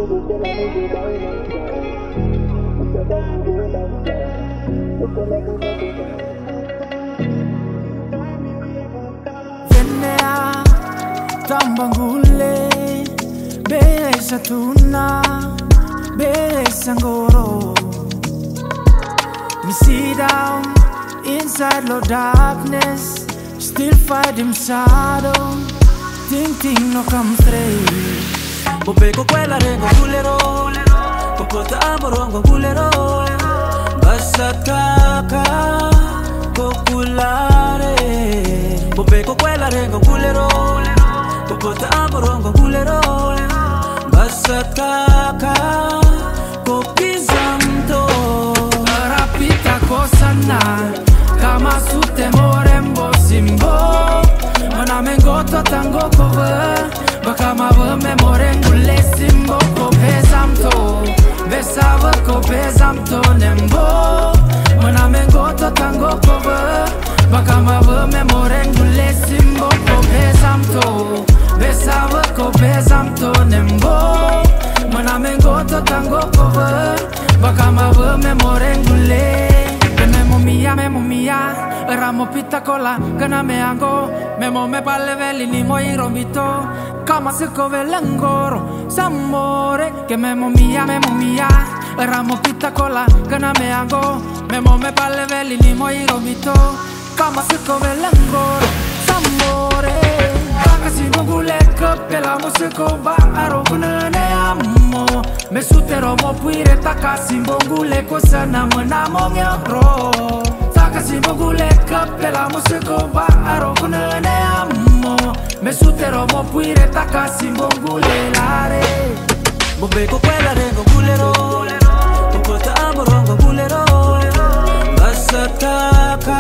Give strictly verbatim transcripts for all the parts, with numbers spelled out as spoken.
Venea tambangule besa tuna besa ngoro. Me see down inside low darkness, still fight him shadow. Think thing no come straight. Bopeko quella rengo gulero, popota amorongo gulero. Basa kaka populare. Bopeko quella rengo gulero, popota amorongo gulero. Basa kaka popizamto. Rapita kosana kama sute morembo simbo. Mana mengoto tango cover, baka mavă memorengule simbo ko bezamto, besava ko bezamto nembo. Mana mengoto tango cover, baka mavă memorengule simbo ko bezamto, besava ko bezamto nembo. Mana mengoto tango cover, baka mavă memorengule. Memo mia, memo mia, ramo pita cola, gana me ango. Memo me palle veli ni moi romito, kama siko velangoro, samore. Que memo mia, memo mia, ramo pita cola, gana me ango. Memo me palle veli ni moi romito, kama siko velangoro, samore. Baka si bungule kape la musiko ba aro kunane amo. Me sutero mo puire taka simbongule kosana mnamo nyakro. Taka simbongule kape la musiko ba aro kunane amo. Me sutero mo puire taka simbongule lare. Bobeko quella rengo gulero, popota amorongo gulero. Basa kaka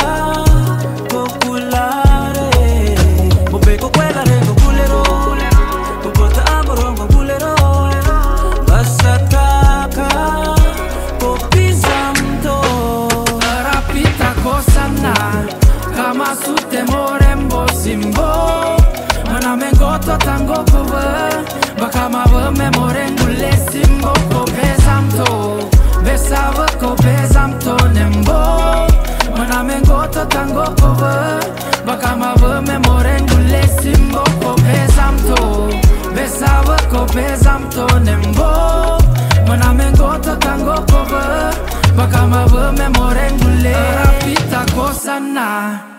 populare. Bobeko quella rengo gulero, popota amorongo gulero. Basa kaka popizamto. Rapita kosana kama sute morembo simbo. Mana mengoto tango cover, baka mavă memorengule simbo ko bezamto, besava ko bezamto nembo. Mana mengoto tango cover, baka mavă memorengule simbo ko bezamto, besava ko bezamto nembo. Mana mengoto tango cover, baka mavă memorengule. Rapita kosana